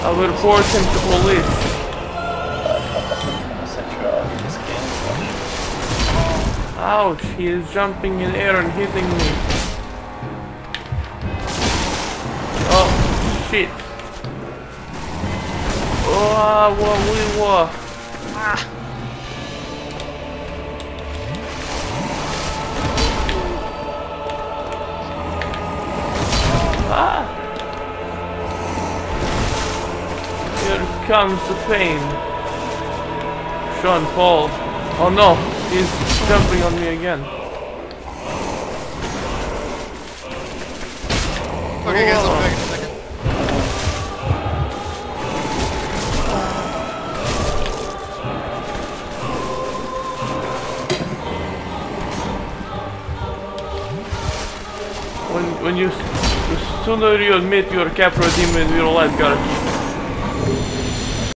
I will report him to police. Ouch, he is jumping in air and hitting me. Oh, shit. Oh, whoa. Here comes the pain. Sean Paul. Oh no, he's jumping on me again. Okay guys, I'll be back in a second. When you sooner you admit you're a Capra demon, you're a lifeguard.